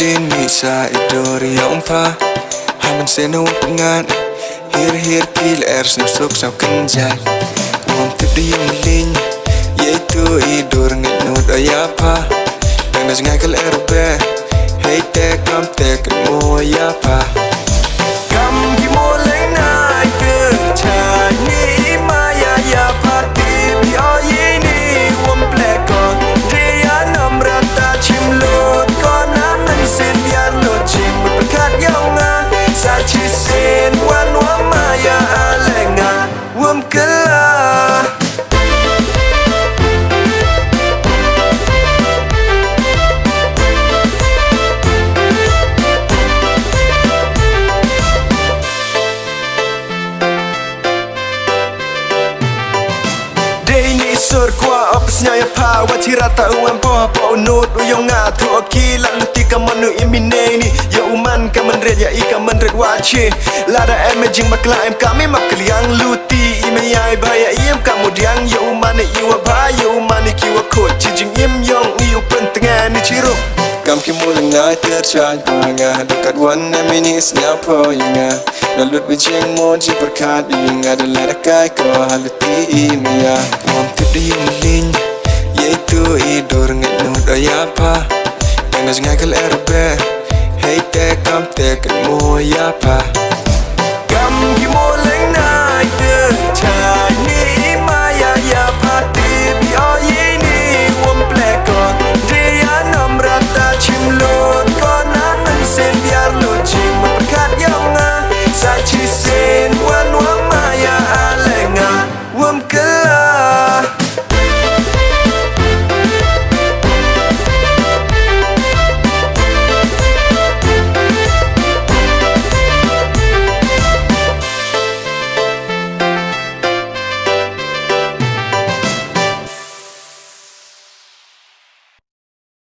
din misa idori yompa haman seno pengan hir kil snip sok sao kenjai tip yung lin yaitu idur ngenut ayapa dan ngai kal erbe hey te kam te mo yapa kam ki mo leng nai ke cha ni maya ya pati yo yini wom plekon de ya nam rata chim lot kon an sen ya lo chim pekat yonga sa chi sen wan wa maya alenga wom kala sur kwa opsnya ya pa watirata uam po po nut uyong ngatu okila luti kamanu imine ni ya uman kaman red ya ikaman red wache lada imaging makla em kami makliang luti imeyai baya iem kamudiang ya uman iwa ba ya uman kiwa kot jing im yong iu pentengan ni ciro kam ki mulengai terchan panga dekat wan emini snapo yanga nalut bijeng moji berkat yanga adalah kai ko haluti imya yung lin yaitu idur ngenut ayapa yang ngai kal erbe hey te kam te mo yapa